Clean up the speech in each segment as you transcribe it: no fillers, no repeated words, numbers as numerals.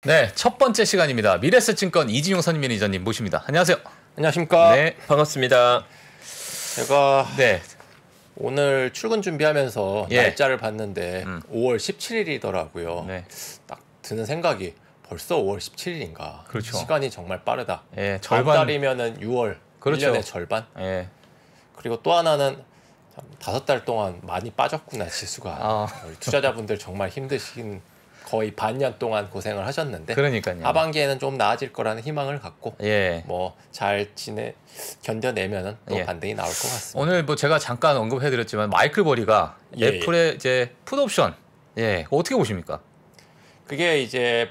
네, 첫 번째 시간입니다. 미래에셋증권 이진용 선임 매니저님 모십니다. 안녕하세요. 안녕하십니까. 네, 반갑습니다. 제가 네, 오늘 출근 준비하면서 예. 날짜를 봤는데 5월 17일이더라고요. 네, 딱 드는 생각이 벌써 5월 17일인가. 그렇죠. 시간이 정말 빠르다. 예, 다음 절반. 달이면은 6월. 그렇죠. 1년의 절반. 예, 그리고 또 하나는 참 5달 동안 많이 빠졌구나 지수가. 아. 우리 투자자분들 정말 힘드신 거의 반년 동안 고생을 하셨는데 그러니까요. 하반기에는 좀 나아질 거라는 희망을 갖고 예. 뭐 잘 견뎌내면은 또 예. 반등이 나올 것 같습니다. 오늘 뭐 제가 잠깐 언급해드렸지만 마이클 버리가 예, 애플의 이제 풋옵션, 예, 어떻게 보십니까? 그게 이제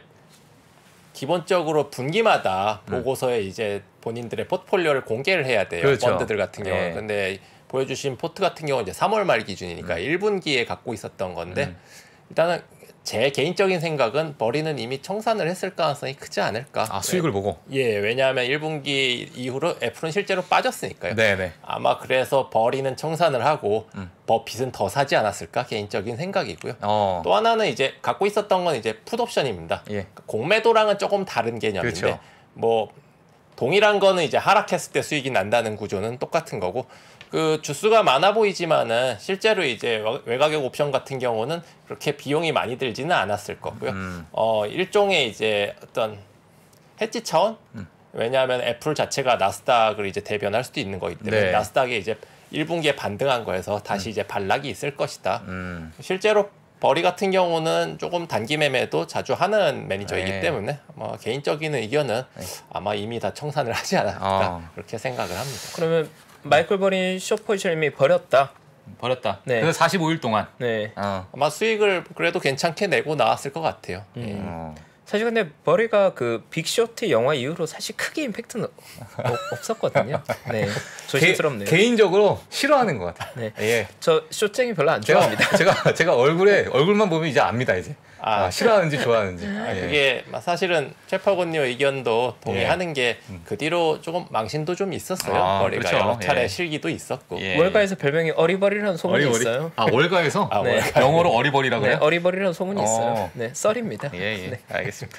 기본적으로 분기마다 보고서에 이제 본인들의 포트폴리오를 공개를 해야 돼요. 그렇죠. 펀드들 같은 경우는. 예. 근데 보여주신 포트 같은 경우는 이제 3월 말 기준이니까 1분기에 갖고 있었던 건데 일단은 제 개인적인 생각은 버리는 이미 청산을 했을 가능성이 크지 않을까. 아, 수익을 보고. 예, 왜냐하면 1분기 이후로 애플은 실제로 빠졌으니까요. 네네. 아마 그래서 버리는 청산을 하고 빚은 더 사지 않았을까 개인적인 생각이고요. 또 하나는 이제 갖고 있었던 건 이제 풋옵션입니다. 예. 공매도랑은 조금 다른 개념인데 그렇죠. 뭐 동일한 거는 이제 하락했을 때 수익이 난다는 구조는 똑같은 거고 그 주수가 많아 보이지만은 실제로 이제 외가격 옵션 같은 경우는 그렇게 비용이 많이 들지는 않았을 거고요. 일종의 이제 어떤 해지 차원? 왜냐하면 애플 자체가 나스닥을 이제 대변할 수도 있는 거기 때문에 네. 나스닥에 이제 1분기에 반등한 거에서 다시 이제 반락이 있을 것이다. 실제로 버리 같은 경우는 조금 단기 매매도 자주 하는 매니저이기 네. 때문에 뭐 개인적인 의견은 아마 이미 다 청산을 하지 않았을까 그렇게 생각을 합니다. 그러면 마이클 버린 숏 포지션 이미 버렸다. 버렸다. 네. 그래서 45일 동안. 네. 아마 수익을 그래도 괜찮게 내고 나왔을 것 같아요. 사실 근데 버리가 그 빅쇼트 영화 이후로 사실 크게 임팩트는 없었거든요. 네. 조심스럽네요. 개인적으로 싫어하는 것 같아요. 네. 예. 저 쇼쟁이 별로 안 좋아합니다. 제가 얼굴만 보면 이제 압니다 이제. 싫어하는지 좋아하는지. 예. 그게 사실은 최파곤님 의견도 동의하는 게 그 뒤로 조금 망신도 좀 있었어요. 버리가 그렇죠. 여러 차례 예. 실기도 있었고. 예. 월가에서 별명이 어리버리라는 소문이 있어요. 아, 월가에서? 네. 월가. 영어로 어리버리라고 네, 해요? 어리버리라는 소문이 있어요. 네, 썰입니다. 예. 네. 알겠습니다.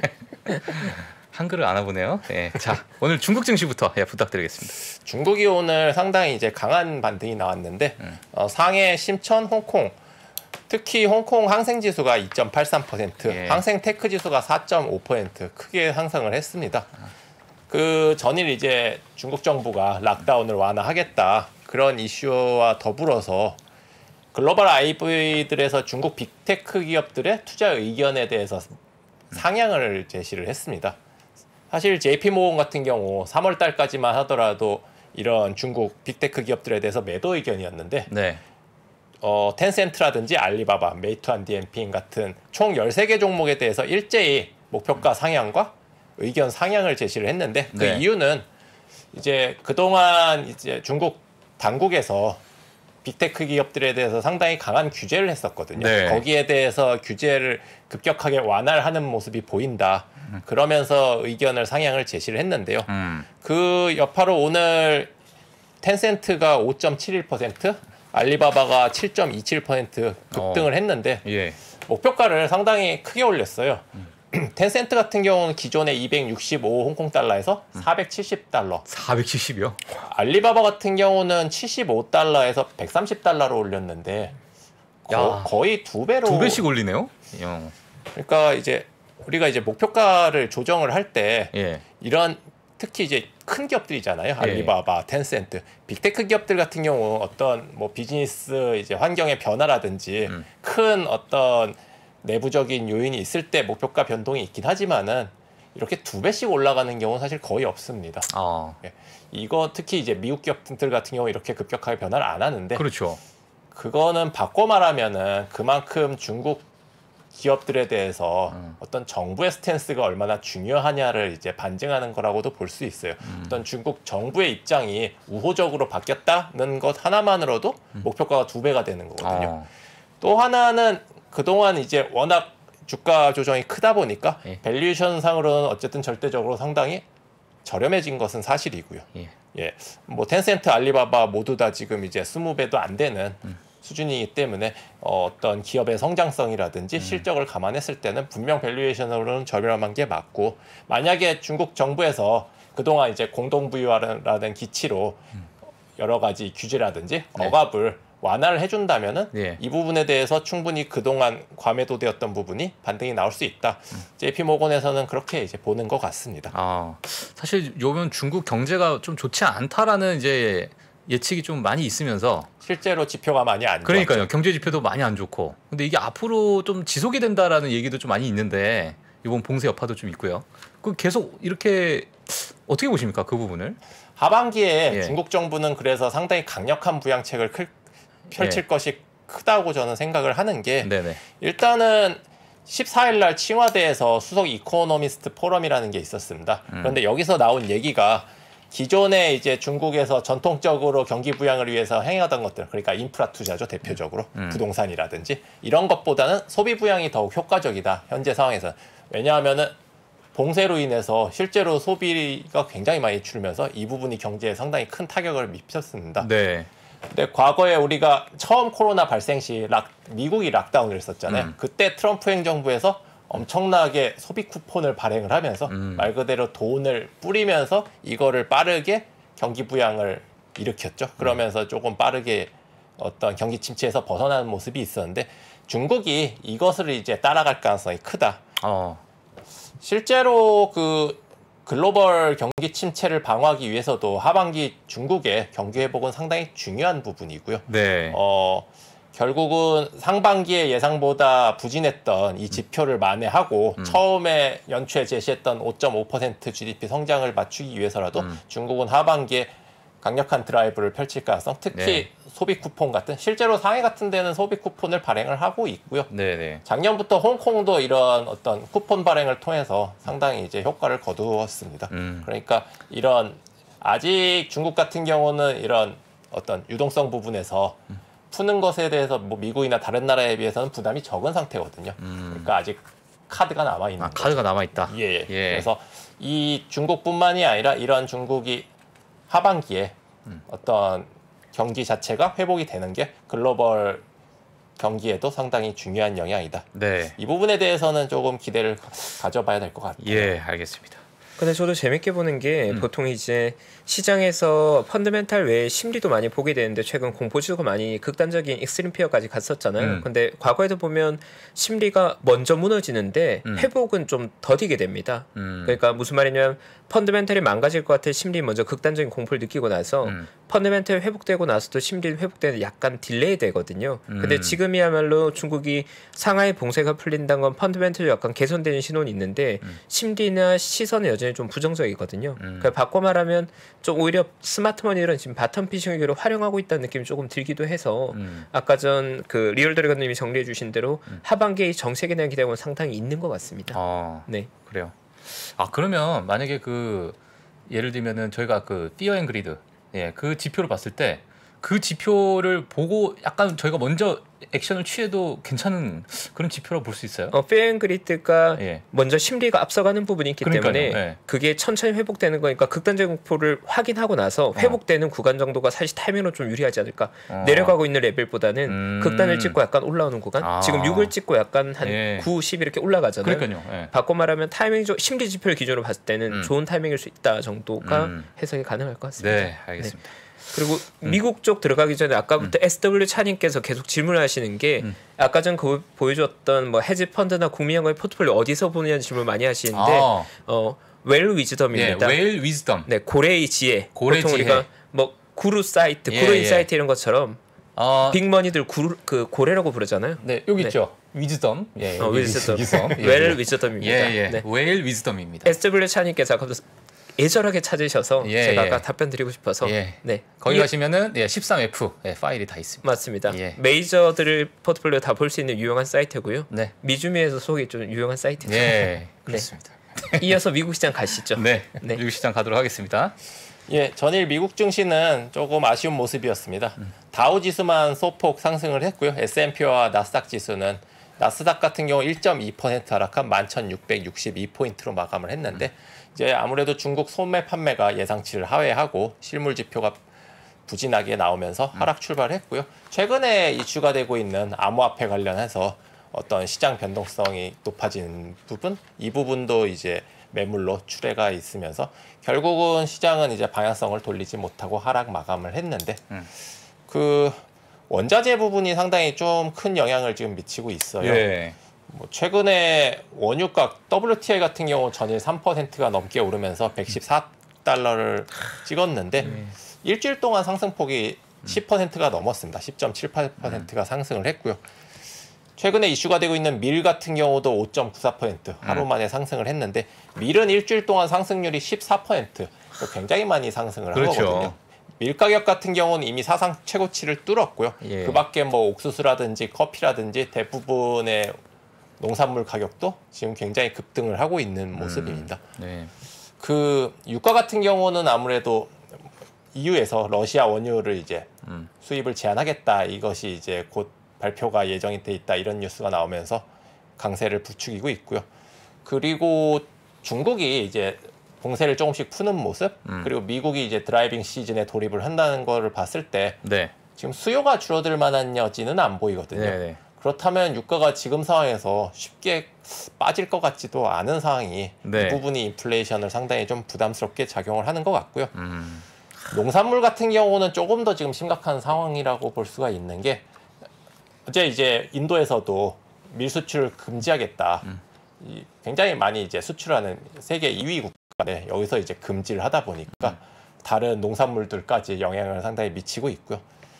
한글을 알아보네요. 예. 자, 오늘 중국 증시부터 부탁드리겠습니다. 중국이 오늘 상당히 이제 강한 반등이 나왔는데 상해, 심천, 홍콩 특히 홍콩 항생지수가 2.83%, 예. 항생 테크 지수가 4.5% 크게 상승을 했습니다. 그 전일 이제 중국 정부가 락다운을 완화하겠다 그런 이슈와 더불어서 글로벌 IV들에서 중국 빅테크 기업들의 투자 의견에 대해서 상향을 제시를 했습니다. 사실 JP모건 같은 경우 3월 달까지만 하더라도 이런 중국 빅테크 기업들에 대해서 매도 의견이었는데 네. 텐센트라든지 알리바바, 메이투안 디엠핑 같은 총 13개 종목에 대해서 일제히 목표가 상향과 의견 상향을 제시를 했는데 그 네. 이유는 이제 그동안 이제 중국 당국에서 빅테크 기업들에 대해서 상당히 강한 규제를 했었거든요. 네. 거기에 대해서 규제를 급격하게 완화를 하는 모습이 보인다. 그러면서 의견을 상향을 제시를 했는데요. 그 여파로 오늘 텐센트가 5.71%, 알리바바가 7.27% 급등을 했는데 예. 목표가를 상당히 크게 올렸어요. 텐센트 같은 경우는 기존에 265 홍콩 달러에서 470달러. 470이요? 알리바바 같은 경우는 75달러에서 130달러로 올렸는데 거의 두 배로. 두 배씩 올리네요. 그러니까 이제 우리가 이제 목표가를 조정을 할 때 예. 이런 특히 이제 큰 기업들이잖아요. 알리바바, 텐센트, 빅테크 기업들 같은 경우 어떤 뭐 비즈니스 이제 환경의 변화라든지 큰 어떤 내부적인 요인이 있을 때 목표가 변동이 있긴 하지만은 이렇게 두 배씩 올라가는 경우는 사실 거의 없습니다. 예. 이거 특히 이제 미국 기업들 같은 경우 이렇게 급격하게 변화를 안 하는데 그렇죠. 그거는 바꿔 말하면은 그만큼 중국 기업들에 대해서 어떤 정부의 스탠스가 얼마나 중요하냐를 이제 반증하는 거라고도 볼 수 있어요. 어떤 중국 정부의 입장이 우호적으로 바뀌었다는 것 하나만으로도 목표가가 두 배가 되는 거거든요. 또 하나는 그동안 이제 워낙 주가 조정이 크다 보니까 밸류에이션 상으로는 어쨌든 절대적으로 상당히 저렴해진 것은 사실이고요. 예, 뭐 텐센트, 알리바바 모두 다 지금 이제 20배도 안 되는 수준이기 때문에 어떤 기업의 성장성이라든지 실적을 감안했을 때는 분명 밸류에이션으로는 저렴한 게 맞고, 만약에 중국 정부에서 그동안 이제 공동부유화라는 기치로 여러 가지 규제라든지 억압을 완화를 해준다면은 이 부분에 대해서 충분히 그동안 과매도되었던 부분이 반등이 나올 수 있다. JP모건에서는 그렇게 이제 보는 것 같습니다. 사실 요번 중국 경제가 좀 좋지 않다라는 이제 예측이 좀 많이 있으면서 실제로 지표가 많이 안 좋죠. 그러니까요. 경제 지표도 많이 안 좋고. 근데 이게 앞으로 좀 지속이 된다라는 얘기도 좀 많이 있는데 이번 봉쇄 여파도 좀 있고요. 그 계속 이렇게 어떻게 보십니까? 그 부분을? 하반기에 중국 정부는 그래서 상당히 강력한 부양책을 펼칠 것이 크다고 저는 생각을 하는 게 일단은 14일 날 칭화대에서 수석 이코노미스트 포럼이라는 게 있었습니다. 그런데 여기서 나온 얘기가 기존에 이제 중국에서 전통적으로 경기 부양을 위해서 행하던 것들, 그러니까 인프라 투자죠, 대표적으로 부동산이라든지 이런 것보다는 소비 부양이 더욱 효과적이다, 현재 상황에서. 왜냐하면은 봉쇄로 인해서 실제로 소비가 굉장히 많이 줄면서 이 부분이 경제에 상당히 큰 타격을 미쳤습니다. 근데 과거에 우리가 처음 코로나 발생 시 미국이 락다운을 했었잖아요. 그때 트럼프 행정부에서 엄청나게 소비 쿠폰을 발행을 하면서 말 그대로 돈을 뿌리면서 이거를 빠르게 경기 부양을 일으켰죠. 그러면서 조금 빠르게 어떤 경기 침체에서 벗어나는 모습이 있었는데 중국이 이것을 이제 따라갈 가능성이 크다. 실제로 그 글로벌 경기 침체를 방어하기 위해서도 하반기 중국의 경기 회복은 상당히 중요한 부분이고요. 결국은 상반기에 예상보다 부진했던 이 지표를 만회하고 처음에 연초에 제시했던 5.5% GDP 성장을 맞추기 위해서라도 중국은 하반기에 강력한 드라이브를 펼칠 가능성, 특히 소비 쿠폰 같은, 실제로 상해 같은 데는 소비 쿠폰을 발행을 하고 있고요. 작년부터 홍콩도 이런 어떤 쿠폰 발행을 통해서 상당히 이제 효과를 거두었습니다. 그러니까 이런 아직 중국 같은 경우는 이런 어떤 유동성 부분에서 푸는 것에 대해서 뭐 미국이나 다른 나라에 비해서는 부담이 적은 상태거든요. 그러니까 아직 카드가 남아 있는 거죠. 카드가 남아 있다. 그래서 이 중국뿐만이 아니라 이런 중국이 하반기에 어떤 경기 자체가 회복이 되는 게 글로벌 경기에도 상당히 중요한 영향이다. 이 부분에 대해서는 조금 기대를 가져봐야 될 것 같아요. 알겠습니다. 근데 저도 재밌게 보는 게 보통 이제 시장에서 펀더멘탈 외에 심리도 많이 보게 되는데 최근 공포지수가 많이 극단적인 익스트림 피어까지 갔었잖아요. 근데 과거에도 보면 심리가 먼저 무너지는데 회복은 좀 더디게 됩니다. 그러니까 무슨 말이냐면 펀더멘탈이 망가질 것 같아 심리 먼저 극단적인 공포를 느끼고 나서 펀더멘탈이 회복되고 나서도 심리는 회복되는 약간 딜레이 되거든요. 근데 지금이야말로 중국이 상하이 봉쇄가 풀린다는 건 펀더멘탈이 약간 개선되는 신호는 있는데 심리나 시선은 여전히 좀 부정적이거든요. 그러니까 바꿔 말하면 좀 오히려 스마트머니를 지금 바텀 피싱으로 활용하고 있다는 느낌이 조금 들기도 해서 아까 전 그 리얼 드래곤님이 정리해 주신 대로 하반기에 정책에 대한 기대감은 상당히 있는 것 같습니다. 그래요. 그러면 만약에 그 예를 들면은 저희가 그 피어 앤 그리드 그 지표를 봤을 때 그 지표를 보고 약간 저희가 먼저 액션을 취해도 괜찮은 그런 지표라고 볼 수 있어요? 피어 앤 그리드가 먼저 심리가 앞서가는 부분이 있기 때문에 그게 천천히 회복되는 거니까 극단적인 공포를 확인하고 나서 회복되는 구간 정도가 사실 타이밍으로 좀 유리하지 않을까. 내려가고 있는 레벨보다는 극단을 찍고 약간 올라오는 구간. 지금 6을 찍고 약간 한 9, 10 이렇게 올라가잖아요. 그러니까요. 바꿔 말하면 타이밍적 심리 지표를 기준으로 봤을 때는 좋은 타이밍일 수 있다 정도가 해석이 가능할 것 같습니다. 알겠습니다. 그리고 미국 쪽 들어가기 전에 아까부터 SW 차님께서 계속 질문하시는 게 아까 전 그 보여줬던 뭐 헤지 펀드나 국민연금의 포트폴리오 어디서 보느냐는 질문 많이 하시는데 웰 위즈덤입니다. 웰 위즈덤. 고래의 지혜. 보통 우리가 뭐 구루 사이트, 구루 인사이트 이런 것처럼 빅머니들 그 고래라고 부르잖아요. 여기 있죠. 위즈덤. 위즈덤. 웰 위즈덤입니다. 웰 위즈덤입니다. SW 차님께서 아까부터 애절하게 찾으셔서 제가 아까 답변 드리고 싶어서 거기 가시면은 13F 파일이 다 있습니다. 맞습니다. 메이저들 포트폴리오 다 볼 수 있는 유용한 사이트고요. 미주미에서 속이 좀 유용한 사이트죠. 그렇습니다. 이어서 미국 시장 가시죠. 미국 시장 가도록 하겠습니다. 전일 미국 증시는 조금 아쉬운 모습이었습니다. 다우 지수만 소폭 상승을 했고요. S&P와 나스닥 지수는 나스닥 같은 경우 1.2% 하락한 11,662포인트로 마감을 했는데 이제 아무래도 중국 소매 판매가 예상치를 하회하고 실물 지표가 부진하게 나오면서 하락 출발했고요. 최근에 이슈가 되고 있는 암호화폐 관련해서 어떤 시장 변동성이 높아진 부분, 이 부분도 이제 매물로 출회가 있으면서 결국은 시장은 이제 방향성을 돌리지 못하고 하락 마감을 했는데 그 원자재 부분이 상당히 좀 큰 영향을 지금 미치고 있어요. 예. 뭐 최근에 원유가 WTI 같은 경우 전일 3%가 넘게 오르면서 114달러를 찍었는데 일주일 동안 상승폭이 10%가 넘었습니다. 10.78%가 상승을 했고요. 최근에 이슈가 되고 있는 밀 같은 경우도 5.94% 하루 만에 상승을 했는데 밀은 일주일 동안 상승률이 14%, 굉장히 많이 상승을 한 그렇죠. 거거든요. 밀 가격 같은 경우는 이미 사상 최고치를 뚫었고요. 예. 그 밖에 뭐 옥수수라든지 커피라든지 대부분의 농산물 가격도 지금 굉장히 급등을 하고 있는 모습입니다. 네. 그 유가 같은 경우는 아무래도 EU에서 러시아 원유를 이제 수입을 제한하겠다, 이것이 이제 곧 발표가 예정이 돼 있다, 이런 뉴스가 나오면서 강세를 부추기고 있고요. 그리고 중국이 이제 봉쇄를 조금씩 푸는 모습, 그리고 미국이 이제 드라이빙 시즌에 돌입을 한다는 거를 봤을 때 네. 지금 수요가 줄어들 만한 여지는 안 보이거든요. 네. 그렇다면 유가가 지금 상황에서 쉽게 빠질 것 같지도 않은 상황이 네. 이 부분이 인플레이션을 상당히 좀 부담스럽게 작용을 하는 것 같고요. 농산물 같은 경우는 조금 더 지금 심각한 상황이라고 볼 수가 있는 게 어제 이제 인도에서도 밀 수출을 금지하겠다. 굉장히 많이 이제 수출하는 세계 2위 국가인데 여기서 이제 금지를 하다 보니까 다른 농산물들까지 영향을 상당히 미치고 있고요.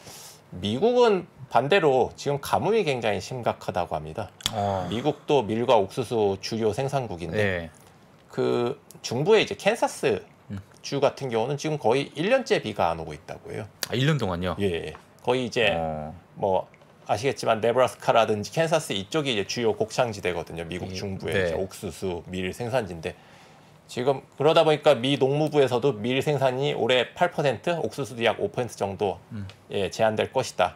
미국은 반대로 지금 가뭄이 굉장히 심각하다고 합니다. 미국도 밀과 옥수수 주요 생산국인데 네. 그 중부의 이제 캔사스 주 같은 경우는 지금 거의 1년째 비가 안 오고 있다고 해요. 1년 동안요? 예, 거의 이제 뭐 아시겠지만 네브라스카라든지 캔사스 이쪽이 이제 주요 곡창지대거든요. 미국 중부의 네. 이제 옥수수, 밀 생산지인데 지금 그러다 보니까 미 농무부에서도 밀 생산이 올해 8%, 옥수수도 약 5% 정도 제한될 것이다.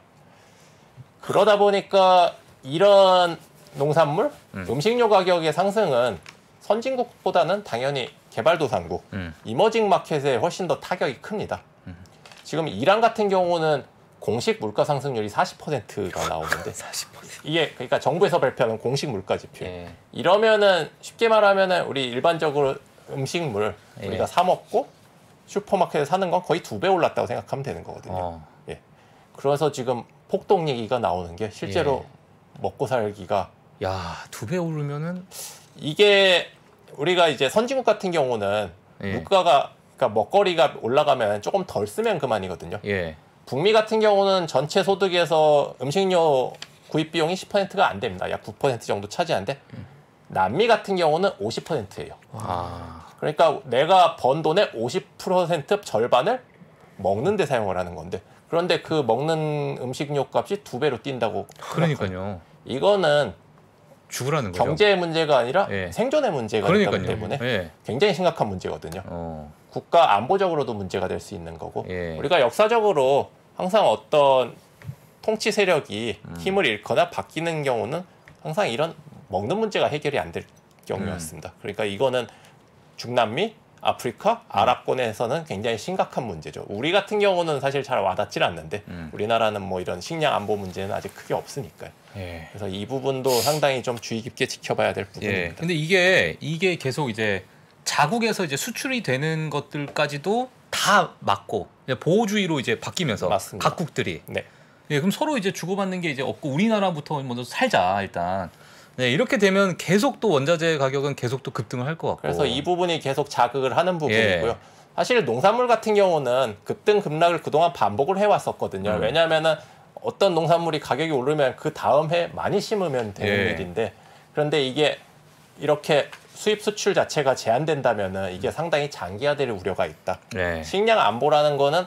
그러다 보니까 이런 농산물, 음식료 가격의 상승은 선진국보다는 당연히 개발도상국, 이머징 마켓에 훨씬 더 타격이 큽니다. 지금 이란 같은 경우는 공식 물가 상승률이 40%가 나오는데 40%. 이게 그러니까 정부에서 발표하는 공식 물가 지표. 예. 이러면은 쉽게 말하면은 우리 일반적으로 음식물 우리가 사 먹고 슈퍼마켓에 사는 건 거의 2배 올랐다고 생각하면 되는 거거든요. 예. 그래서 지금 폭동 얘기가 나오는 게 실제로 먹고 살기가 야, 2배 오르면은 이게 우리가 이제 선진국 같은 경우는 물가가 그러니까 먹거리가 올라가면 조금 덜 쓰면 그만이거든요. 예. 북미 같은 경우는 전체 소득에서 음식료 구입 비용이 10%가 안 됩니다. 약 9% 정도 차지하는데 남미 같은 경우는 50%예요. 그러니까 내가 번 돈의 50% 절반을 먹는 데 사용을 하는 건데 그런데 그 먹는 음식료 값이 2배로 뛴다고. 그러니까요. 이거는 죽으라는 거죠. 경제의 문제가 아니라 생존의 문제가 있기 때문에 굉장히 심각한 문제거든요. 국가 안보적으로도 문제가 될 수 있는 거고 우리가 역사적으로 항상 어떤 통치 세력이 힘을 잃거나 바뀌는 경우는 항상 이런 먹는 문제가 해결이 안 될 경우였습니다. 그러니까 이거는 중남미, 아프리카, 아랍권에서는 굉장히 심각한 문제죠. 우리 같은 경우는 사실 잘 와닿질 않는데 우리나라는 뭐 이런 식량 안보 문제는 아직 크게 없으니까요. 그래서 이 부분도 상당히 좀 주의 깊게 지켜봐야 될 부분입니다. 근데 이게 계속 이제 자국에서 이제 수출이 되는 것들까지도 다 막고 보호주의로 이제 바뀌면서 맞습니다. 각국들이 네. 그럼 서로 이제 주고받는 게 이제 없고 우리나라부터 먼저 살자 일단. 이렇게 되면 계속 또 원자재 가격은 계속 또 급등을 할 것 같고. 그래서 이 부분이 계속 자극을 하는 부분이고요. 사실 농산물 같은 경우는 급등 급락을 그동안 반복을 해왔었거든요. 왜냐하면은 어떤 농산물이 가격이 오르면 그 다음 해 많이 심으면 되는 일인데 그런데 이게 이렇게 수입 수출 자체가 제한된다면은 이게 상당히 장기화될 우려가 있다. 식량 안보라는 거는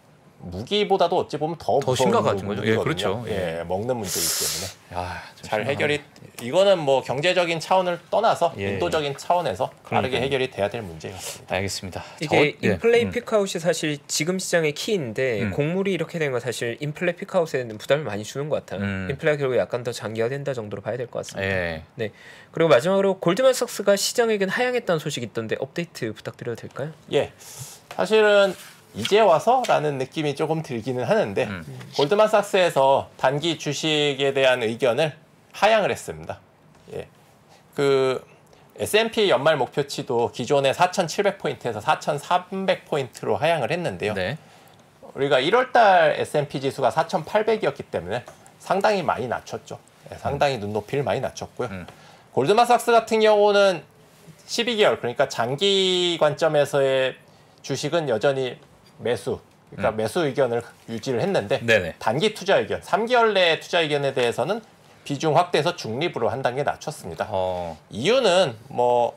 무기보다도 어찌 보면 더 심각한 거죠. 그렇죠. 먹는 문제이기 때문에 잘 해결이 이거는 뭐 경제적인 차원을 떠나서 인도적인 차원에서 빠르게 해결이 돼야 될 문제 같습니다. 알겠습니다. 이게 인플레이 피크아웃이 사실 지금 시장의 키인데 곡물이 이렇게 된 건 사실 인플레이 피크아웃에는 부담을 많이 주는 것 같아요. 인플레가 결국 약간 더 장기화된다 정도로 봐야 될 것 같습니다. 네. 그리고 마지막으로 골드만삭스가 시장에겐 하향했다는 소식이 있던데 업데이트 부탁드려도 될까요? 사실은 이제 와서라는 느낌이 조금 들기는 하는데 골드만삭스에서 단기 주식에 대한 의견을 하향을 했습니다. 예. 그 S&P 연말 목표치도 기존의 4,700포인트에서 4,300포인트로 하향을 했는데요. 네. 우리가 1월달 S&P 지수가 4,800이었기 때문에 상당히 많이 낮췄죠. 예, 상당히 눈높이를 많이 낮췄고요. 골드만삭스 같은 경우는 12개월, 그러니까 장기 관점에서의 주식은 여전히 매수, 그러니까 매수 의견을 유지를 했는데 네네. 단기 투자 의견, 3개월 내 투자 의견에 대해서는 비중 확대해서 중립으로 한 단계 낮췄습니다. 이유는 뭐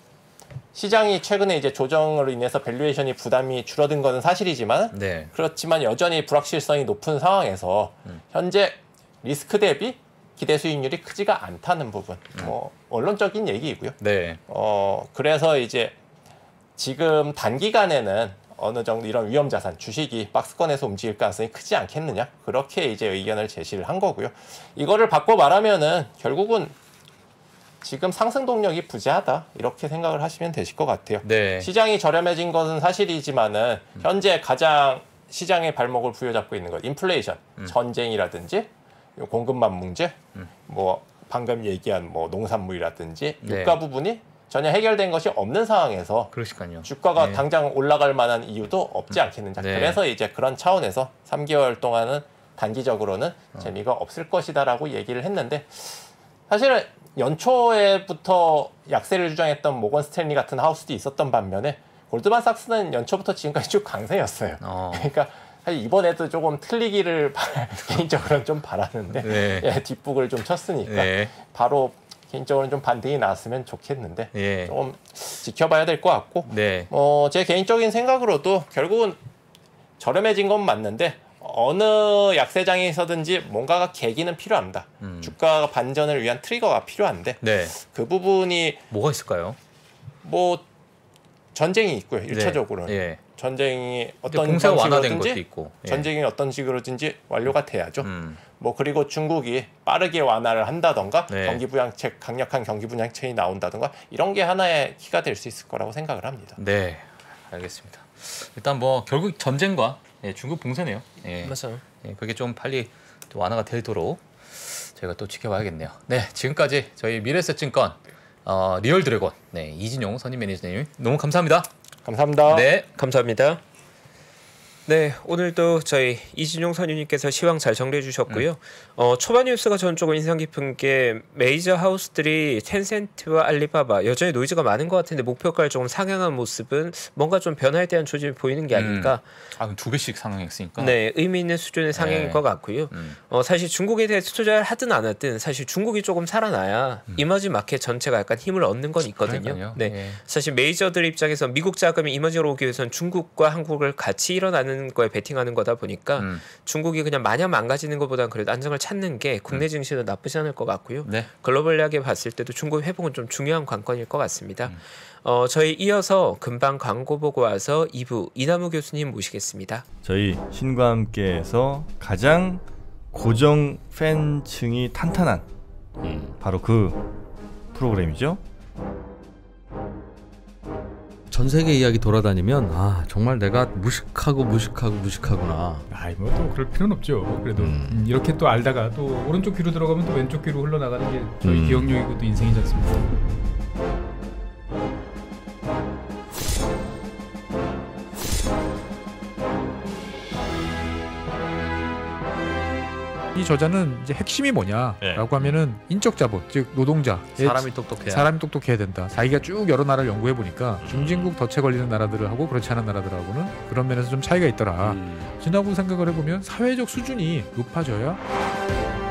시장이 최근에 이제 조정으로 인해서 밸류에이션이 부담이 줄어든 것은 사실이지만 네. 그렇지만 여전히 불확실성이 높은 상황에서 현재 리스크 대비 기대 수익률이 크지가 않다는 부분, 뭐 원론적인 얘기이고요. 네. 그래서 이제 지금 단기간에는 어느 정도 이런 위험 자산, 주식이 박스권에서 움직일 가능성이 크지 않겠느냐, 그렇게 이제 의견을 제시를 한 거고요. 이거를 바꿔 말하면은 결국은 지금 상승 동력이 부재하다, 이렇게 생각을 하시면 되실 것 같아요. 네. 시장이 저렴해진 것은 사실이지만은 현재 가장 시장의 발목을 부여잡고 있는 것, 인플레이션, 전쟁이라든지 공급망 문제, 뭐 방금 얘기한 뭐 농산물이라든지 네. 유가 부분이 전혀 해결된 것이 없는 상황에서 그러시군요. 주가가 네. 당장 올라갈 만한 이유도 없지 않겠느냐. 네. 그래서 이제 그런 차원에서 3개월 동안은 단기적으로는 재미가 없을 것이다라고 얘기를 했는데, 사실은 연초에부터 약세를 주장했던 모건 스탠리 같은 하우스도 있었던 반면에 골드만삭스는 연초부터 지금까지 쭉 강세였어요. 그러니까 사실 이번에도 조금 틀리기를 개인적으로는 좀 바라는데 네. 예, 뒷북을 좀 쳤으니까 네. 바로 개인적으로는 좀 반등이 나왔으면 좋겠는데 예. 조금 지켜봐야 될 것 같고, 네. 제 개인적인 생각으로도 결국은 저렴해진 건 맞는데 어느 약세장에서든지 뭔가가 계기는 필요합니다. 주가 반전을 위한 트리거가 필요한데 네. 그 부분이 뭐가 있을까요? 뭐 전쟁이 있고요. 1차적으로는 예. 전쟁이 어떤 공세가 완화된 것도 방식으로든지 있고. 예. 전쟁이 어떤 식으로든지 완료가 돼야죠. 뭐 그리고 중국이 빠르게 완화를 한다던가 네. 경기 부양책, 강력한 경기 부양책이 나온다던가 이런 게 하나의 키가 될 수 있을 거라고 생각을 합니다. 네. 알겠습니다. 일단 뭐 결국 전쟁과 중국 봉쇄네요. 예. 맞아요. 예, 그게 좀 빨리 또 완화가 되도록 저희가 또 지켜봐야겠네요. 네, 지금까지 저희 미래에셋증권 리얼 드래곤 이진용 선임 매니저님 너무 감사합니다. 감사합니다. 네. 감사합니다. 네, 오늘도 저희 이진용 선임님께서 시황 잘 정리해 주셨고요. 초반 뉴스가 저는 조금 인상 깊은 게 메이저 하우스들이 텐센트와 알리바바 여전히 노이즈가 많은 것 같은데 목표가를 조금 상향한 모습은 뭔가 좀 변화에 대한 조짐이 보이는 게 아닐까. 두 배씩 상향했으니까. 네, 의미 있는 수준의 상향일 것 같고요. 사실 중국에 대해서 투자를 하든 안 하든 사실 중국이 조금 살아나야 이머징 마켓 전체가 약간 힘을 얻는 건 있거든요. 그러니까요. 네, 예. 사실 메이저들 입장에서 미국 자금이 이머징으로 오기 위해서는 중국과 한국을 같이 일어나는 거에 베팅하는 거다 보니까 중국이 그냥 마냥 망가지는 것보다는 그래도 안정을 찾는 게 국내 증시도 나쁘지 않을 것 같고요. 네. 글로벌하게 봤을 때도 중국 회복은 좀 중요한 관건일 것 같습니다. 저희 이어서 금방 광고 보고 와서 2부 이남우 교수님 모시겠습니다. 저희 신과 함께해서 가장 고정 팬층이 탄탄한 바로 그 프로그램이죠. 전 세계 이야기 돌아다니면 정말 내가 무식하구나. 뭐 또 그럴 필요는 없죠. 그래도 이렇게 또 알다가 또 오른쪽 귀로 들어가면 또 왼쪽 귀로 흘러나가는 게 저희 기억력이고 또 인생이지 않습니까? 이 저자는 이제 핵심이 뭐냐라고 하면은 인적 자본, 즉 노동자, 사람이 똑똑해야 된다. 자기가 쭉 여러 나라를 연구해 보니까 중진국 덫에 걸리는 나라들하고 그렇지 않은 나라들하고는 그런 면에서 좀 차이가 있더라. 지나고 생각을 해보면 사회적 수준이 높아져야